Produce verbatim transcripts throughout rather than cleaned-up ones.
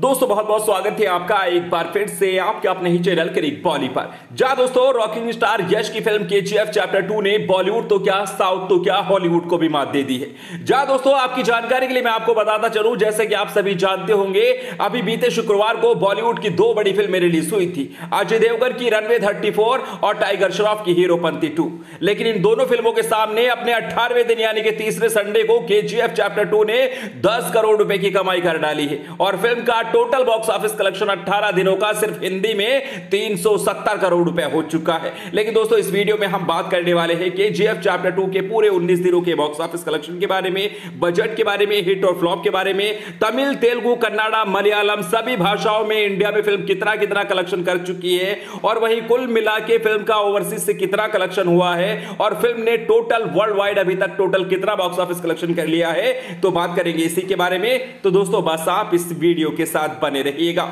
दोस्तों बहुत बहुत स्वागत है आपका एक बार फिर से आपके अपने ही चैनल क्रिक बॉली पर। जहां दोस्तों रॉकिंग स्टार यश की फिल्म केजीएफ चैप्टर टू ने बॉलीवुड तो क्या साउथ तो क्या हॉलीवुड को भी मात दे दी है। जहां दोस्तों आपकी जानकारी के लिए मैं आपको बताता चलूं, जैसे कि आप सभी जानते होंगे अभी बीते शुक्रवार को बॉलीवुड की दो बड़ी फिल्में रिलीज हुई थी, अजय देवगन की रनवे थर्टी फोर और टाइगर श्रॉफ की हीरोपंती टू। लेकिन इन दोनों फिल्मों के सामने अपने अठारहवें दिन यानी कि तीसरे संडे को केजीएफ चैप्टर टू ने दस करोड़ रुपए की कमाई कर डाली है और फिल्म का टोटल बॉक्स ऑफिस कलेक्शन अठारह दिनों का सिर्फ हिंदी में तीन सौ सत्तर करोड़ रुपए हो चुका है। लेकिन दोस्तों इस वीडियो में हम बात करने वाले हैं केजीएफ चैप्टर टू के पूरे उन्नीस दिनों के बॉक्स ऑफिस कलेक्शन के बारे में, बजट के बारे में, हिट और फ्लॉप के बारे में, तमिल, तेलुगु, कन्नड़ा, मलयालम सभी भाषाओं में इंडिया में फिल्म कितना कितना कलेक्शन कर चुकी है और वही कुल मिला के फिल्म का ओवरसीज से कितना कलेक्शन हुआ है और फिल्म ने टोटल वर्ल्ड वाइड अभी तक टोटल कितना बॉक्स ऑफिस कलेक्शन कर लिया है, तो बात करेंगे इसी के बारे में। तो दोस्तों बस आप इस वीडियो के साथ बने रहिएगा।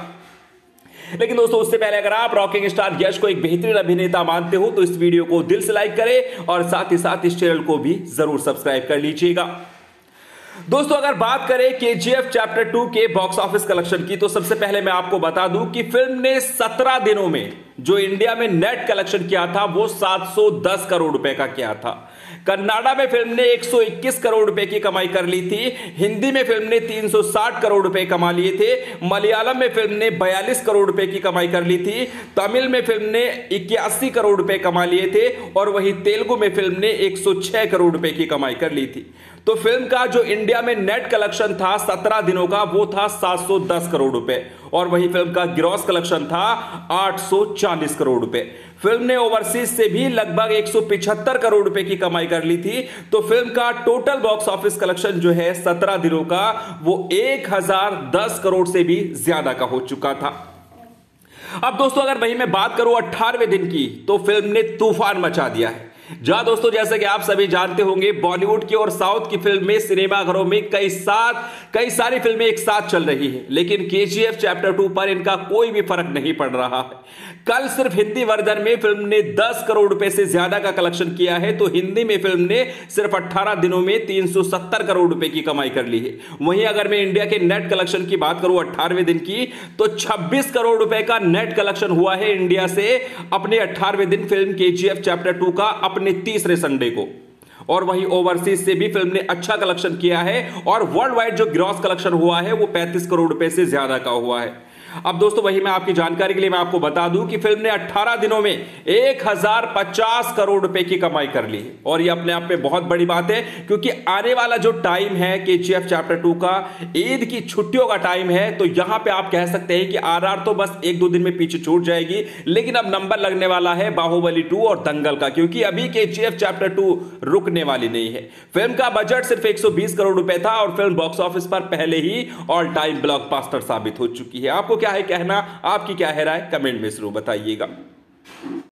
लेकिन दोस्तों उससे पहले अगर आप रॉकिंग स्टार यश को एक बेहतरीन अभिनेता मानते हो तो इस वीडियो को दिल से लाइक करें और साथ ही साथ इस चैनल को भी जरूर सब्सक्राइब कर लीजिएगा। दोस्तों अगर बात करें केजीएफ चैप्टर टू के बॉक्स ऑफिस कलेक्शन की तो सबसे पहले मैं आपको बता दूं कि फिल्म ने सत्रह दिनों में जो इंडिया में नेट कलेक्शन किया था वो सात सौ दस करोड़ रुपए का किया था। कन्नाडा में फिल्म ने एक सौ इक्कीस करोड़ रुपए की कमाई कर ली थी, हिंदी में फिल्म ने तीन सौ साठ करोड़ रुपए कमा लिए थे, मलयालम में फिल्म ने बयालीस करोड़ रुपए की कमाई कर ली थी, तमिल में फिल्म ने इक्यासी करोड़ रुपए कमा लिए थे और वही तेलुगु में फिल्म ने एक सौ छह करोड़ रुपए की कमाई कर ली थी। तो फिल्म का जो इंडिया में नेट कलेक्शन था सत्रह दिनों का वो था सात सौ दस करोड़ रुपए और वही फिल्म का ग्रॉस कलेक्शन था आठ सौ चालीस करोड़ रुपए। फिल्म ने ओवरसीज से भी लगभग एक सौ पचहत्तर करोड़ रुपए की कमाई कर ली थी। तो फिल्म का टोटल बॉक्स ऑफिस कलेक्शन जो है सत्रह दिनों का वो एक हजार दस करोड़ से भी ज्यादा का हो चुका था। अब दोस्तों अगर वही मैं बात करूं अठारहवें दिन की तो फिल्म ने तूफान मचा दिया है। जहां दोस्तों जैसे कि आप सभी जानते होंगे बॉलीवुड की और साउथ की फिल्में सिनेमाघरों में कई साथ कई सारी फिल्में एक साथ चल रही है, लेकिन केजीएफ चैप्टर टू पर इनका कोई भी फर्क नहीं पड़ रहा है। कल सिर्फ हिंदी वर्जन में फिल्म ने दस करोड़ रुपए से ज्यादा का कलेक्शन किया है, तो हिंदी में फिल्म ने सिर्फ अठारह दिनों में तीन सौ सत्तर करोड़ रुपए की कमाई कर ली है। वहीं अगर मैं इंडिया के नेट कलेक्शन की बात करूं अठारहवें दिन की तो छब्बीस करोड़ रुपए का नेट कलेक्शन हुआ है इंडिया से अपने अठारहवें दिन फिल्म केजीएफ चैप्टर टू का अपने तीसरे संडे को। और वही ओवरसीज से भी फिल्म ने अच्छा कलेक्शन किया है और वर्ल्ड वाइड जो ग्रॉस कलेक्शन हुआ है वो पैंतीस करोड़ रुपए से ज्यादा का हुआ है। अब दोस्तों वही मैं आपकी जानकारी के लिए मैं आपको बता दूं कि फिल्म ने अठारह दिनों में एक हजार पचास करोड़ रुपए की कमाई कर ली है और ये अपने आप में बहुत बड़ी बात है, क्योंकि आने वाला जो टाइम है केजीएफ चैप्टर टू का ईद की छुट्टियों का टाइम है, तो यहां पे आप कह सकते हैं कि आरआर तो बस एक दो दिन में पीछे छूट जाएगी, लेकिन अब नंबर लगने वाला है बाहुबली टू और दंगल का, क्योंकि अभी केजीएफ चैप्टर टू रुकने वाली नहीं है। फिल्म का बजट सिर्फ एक सौ बीस करोड़ रुपए था और फिल्म बॉक्स ऑफिस पर पहले ही ऑल टाइम ब्लॉकबस्टर साबित हो चुकी है। आपको क्या है कहना, आपकी क्या है राय, कमेंट में जरूर बताइएगा।